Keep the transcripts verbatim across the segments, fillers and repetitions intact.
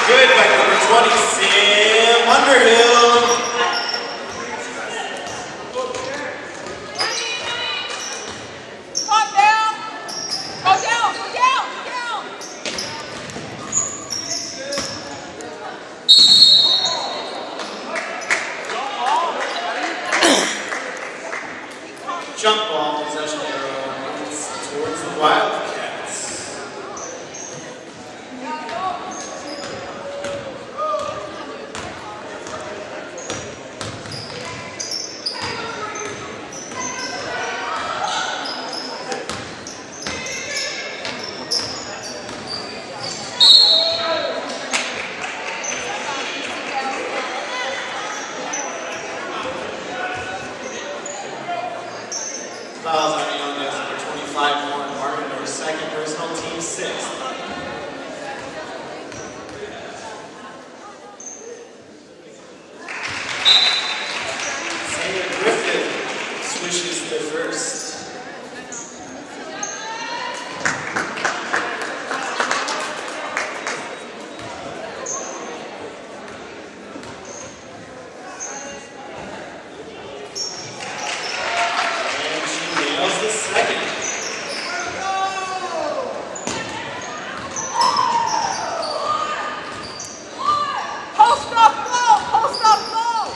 good by number twenty, Sam Underhill. Jump ball, possession arrow towards the Wildcats. Fouls on the young guys, number twenty-five, Warren Martin, number second personal, team sixth. Sam Griffin swishes the first. The second. Post up low, post up low.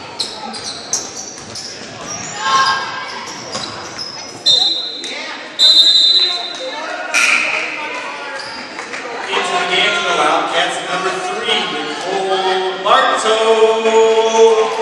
Into the game for the Wildcats, number three, Nicole Bartow.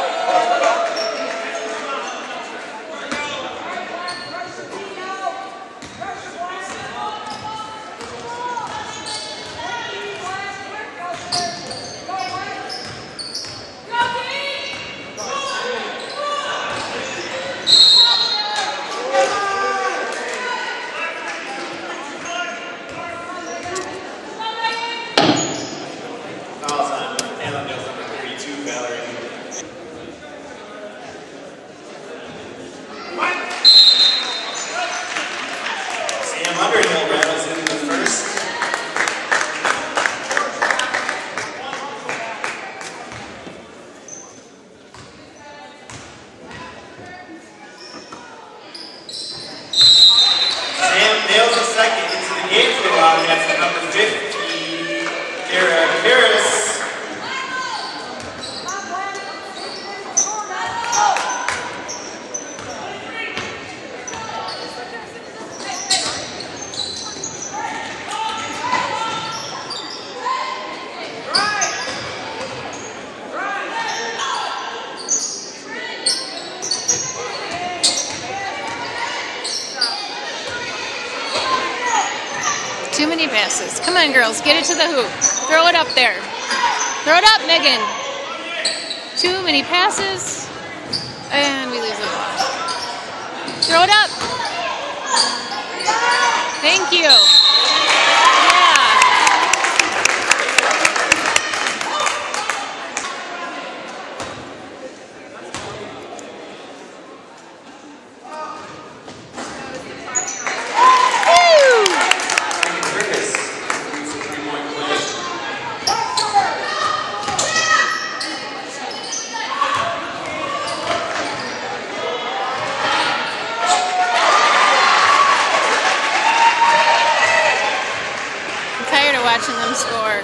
Sam Underhill rattles in the first. Sam nails the second into the game for the Wildcats at number fifty, Kara Harris. Too many passes. Come on, girls. Get it to the hoop. Throw it up there. Throw it up, Megan. Too many passes. And we lose the ball. Throw it up. Thank you. Watching them score.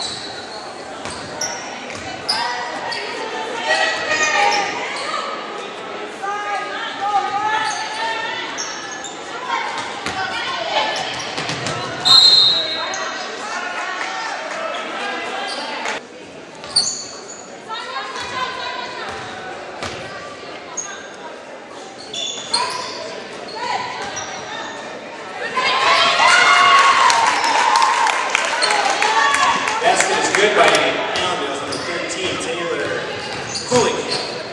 Good by Allendale, number thirteen, Taylor Cooling.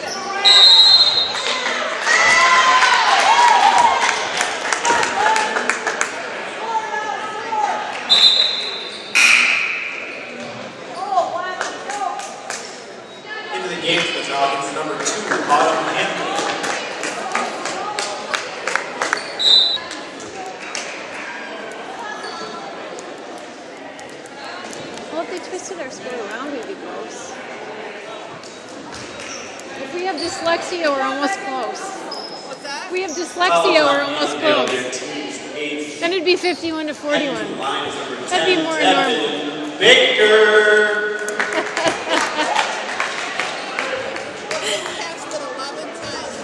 Into the game for the Falcons, number two, Autumn Hampton. Well, if they twisted our score around, we'd be close. If we have dyslexia, we're almost close. What's that? If we have dyslexia, we're almost It'll close. get teased. Then it'd be fifty-one to forty-one. Line is number That'd be ten, more Devin Baker. Passed it eleven times.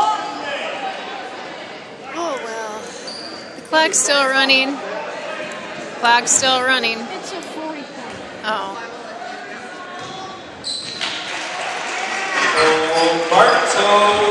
Oh well. The clock's still running. Clock's still running. It's a forty point. Oh. Oh, Bartow.